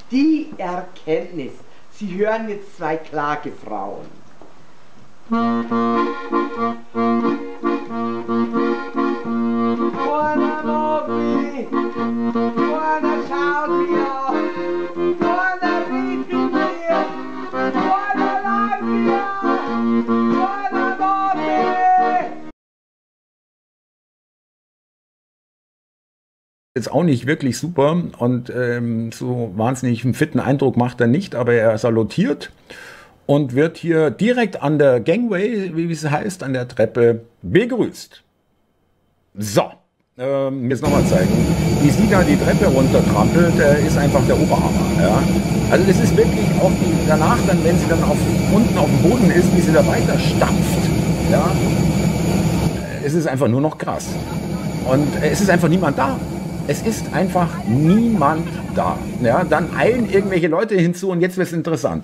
Die Erkenntnis. Sie hören jetzt zwei Klagefrauen. Vorne Mogli, vorne schaut mir, vorne redet mit mir, vorne lag mir, vorne Mogli. Jetzt auch nicht wirklich super und so wahnsinnig einen fitten Eindruck macht er nicht, aber er salutiert und wird hier direkt an der Gangway, wie es heißt, an der Treppe begrüßt. So, jetzt nochmal zeigen, wie sie da die Treppe runtertrampelt, ist einfach der Oberhammer. Ja? Also das ist wirklich auch danach, dann, wenn sie dann unten auf dem Boden ist, wie sie da weiter stampft. Ja? Es ist einfach nur noch krass. Und es ist einfach niemand da. Es ist einfach niemand da. Ja, dann eilen irgendwelche Leute hinzu und jetzt wird es interessant.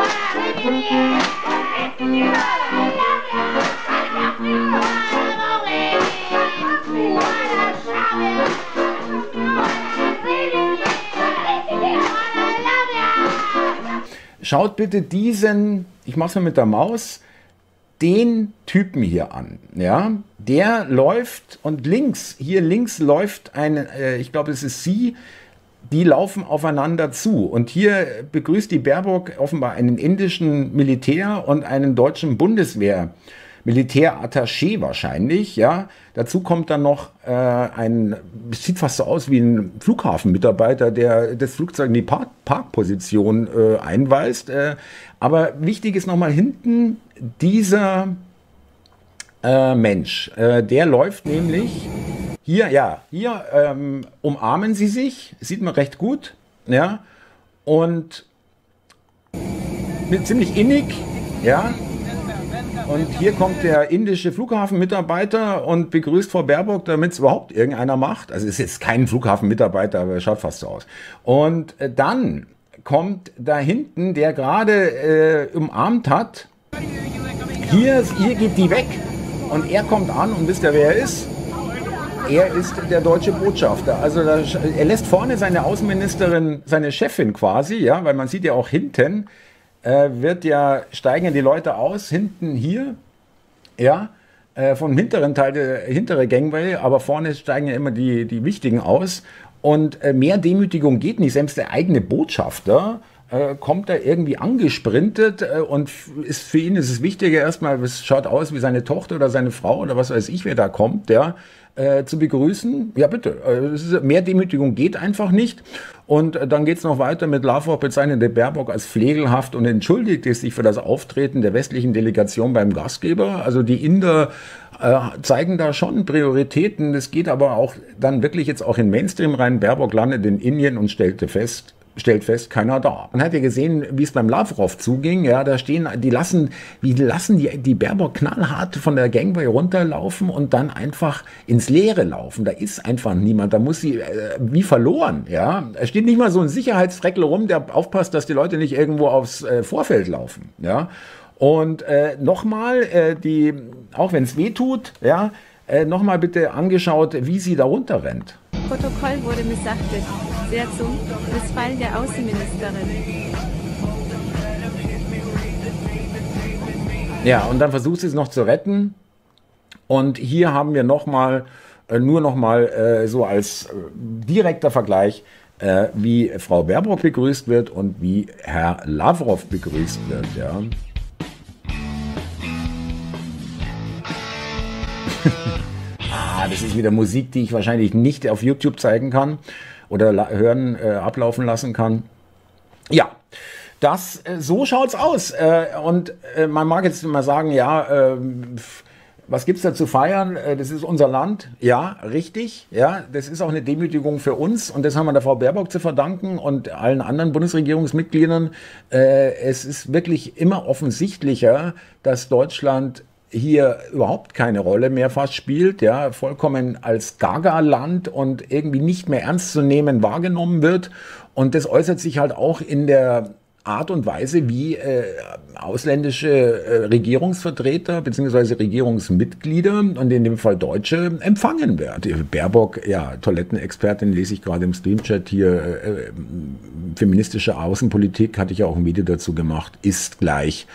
Schaut bitte diesen, ich mache es mal mit der Maus, den Typen hier an, ja, der läuft und hier links läuft ein, ich glaube es ist sie, die laufen aufeinander zu und hier begrüßt die Baerbock offenbar einen indischen Militär und einen deutschen Militärattaché wahrscheinlich, ja. Dazu kommt dann noch es sieht fast so aus wie ein Flughafenmitarbeiter, der das Flugzeug in die Parkposition einweist. Aber wichtig ist nochmal hinten dieser Mensch. Der läuft nämlich hier, ja, hier umarmen sie sich, sieht man recht gut, ja, und ziemlich innig, ja. Und hier kommt der indische Flughafenmitarbeiter und begrüßt Frau Baerbock, damit es überhaupt irgendeiner macht. Also es ist jetzt kein Flughafenmitarbeiter, aber er schaut fast so aus. Und dann kommt da hinten, der gerade umarmt hat, hier geht die weg und er kommt an und wisst ihr, wer er ist? Er ist der deutsche Botschafter. Also er lässt vorne seine Außenministerin, seine Chefin quasi, ja, weil man sieht ja auch hinten, steigen die Leute aus, hinten hier, ja, vom hinteren Teil, der hintere Gangway, aber vorne steigen ja immer die Wichtigen aus. Und mehr Demütigung geht nicht. Selbst der eigene Botschafter kommt da irgendwie angesprintet und für ihn ist es wichtiger erstmal, es schaut aus wie seine Tochter oder seine Frau oder was weiß ich, wer da kommt, ja, zu begrüßen. Ja, bitte. Mehr Demütigung geht einfach nicht. Und dann geht es noch weiter mit Lavrov, bezeichnete Baerbock als pflegelhaft und entschuldigte sich für das Auftreten der westlichen Delegation beim Gastgeber. Also die Inder zeigen da schon Prioritäten. Das geht aber auch dann wirklich jetzt auch in Mainstream rein. Baerbock landet in Indien und stellt fest, keiner da. Man hat ja gesehen, wie es beim Lavrov zuging. Ja, da stehen, die lassen die Baerbock knallhart von der Gangway runterlaufen und dann einfach ins Leere laufen. Da ist einfach niemand. Da muss sie wie verloren. Ja, es steht nicht mal so ein Sicherheitsfreckel rum, der aufpasst, dass die Leute nicht irgendwo aufs Vorfeld laufen. Ja, und nochmal auch wenn es weh tut, ja, nochmal bitte angeschaut, wie sie da runterrennt. Protokoll wurde missachtet. Sehr zum Missfallen der Außenministerin. Ja, und dann versucht sie es noch zu retten. Und hier haben wir nur noch mal so als direkter Vergleich, wie Frau Baerbock begrüßt wird und wie Herr Lavrov begrüßt wird. Ja. Das ist wieder Musik, die ich wahrscheinlich nicht auf YouTube zeigen kann oder ablaufen lassen kann. Ja, so schaut's aus. Und man mag jetzt mal sagen, ja, was gibt's da zu feiern? Das ist unser Land. Ja, richtig. Ja, das ist auch eine Demütigung für uns und das haben wir der Frau Baerbock zu verdanken und allen anderen Bundesregierungsmitgliedern. Es ist wirklich immer offensichtlicher, dass Deutschland hier überhaupt keine Rolle mehr fast spielt, ja, vollkommen als Gaga-Land und irgendwie nicht mehr ernst zu nehmen wahrgenommen wird. Und das äußert sich halt auch in der Art und Weise, wie ausländische Regierungsvertreter bzw. Regierungsmitglieder und in dem Fall Deutsche empfangen werden. Baerbock, ja, Toilettenexpertin, lese ich gerade im Streamchat hier, feministische Außenpolitik, hatte ich ja auch ein Video dazu gemacht, ist gleich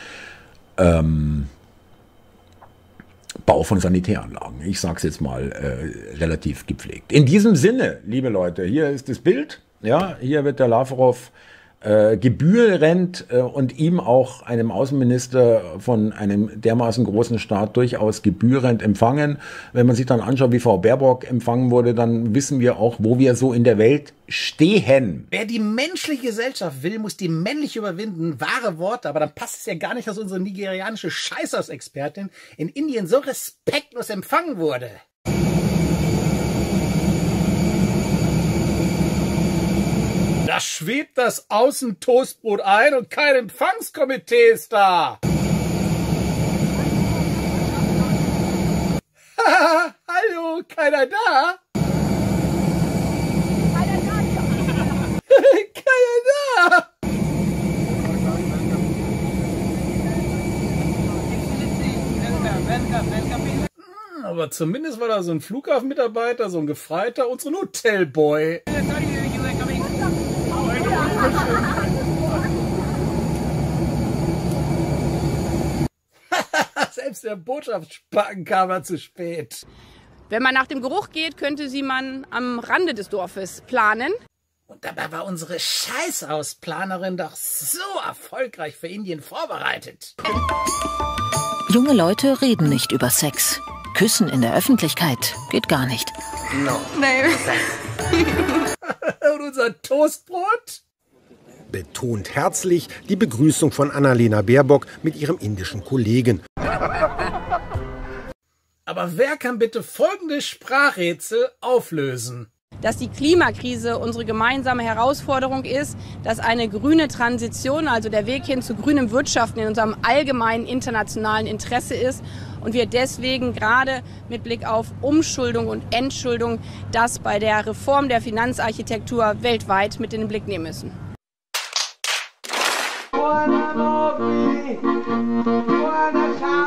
Bau von Sanitäranlagen. Ich sage es jetzt mal relativ gepflegt. In diesem Sinne, liebe Leute, hier ist das Bild. Ja, hier wird der Lavrov gebührend und ihm auch, einem Außenminister von einem dermaßen großen Staat, durchaus gebührend empfangen. Wenn man sich dann anschaut, wie Frau Baerbock empfangen wurde, dann wissen wir auch, wo wir so in der Welt stehen. Wer die menschliche Gesellschaft will, muss die männliche überwinden. Wahre Worte, aber dann passt es ja gar nicht, dass unsere nigerianische Scheißhaus-Expertin in Indien so respektlos empfangen wurde. Da schwebt das Außentoastbrot ein und kein Empfangskomitee ist da. Hallo, keiner da? Keiner da? Aber zumindest war da so ein Flughafenmitarbeiter, so ein Gefreiter und so ein Hotelboy. Selbst der Botschaftsspacken kam zu spät. Wenn man nach dem Geruch geht, könnte sie man am Rande des Dorfes planen. Und dabei war unsere Scheißhausplanerin doch so erfolgreich für Indien vorbereitet. Junge Leute reden nicht über Sex. Küssen in der Öffentlichkeit geht gar nicht. No. Nee. Und unser Toastbrot? Betont herzlich die Begrüßung von Annalena Baerbock mit ihrem indischen Kollegen. Aber wer kann bitte folgendes Sprachrätsel auflösen? Dass die Klimakrise unsere gemeinsame Herausforderung ist, dass eine grüne Transition, also der Weg hin zu grünem Wirtschaften, in unserem allgemeinen internationalen Interesse ist und wir deswegen gerade mit Blick auf Umschuldung und Entschuldung das bei der Reform der Finanzarchitektur weltweit mit in den Blick nehmen müssen. Buona Mobi, buona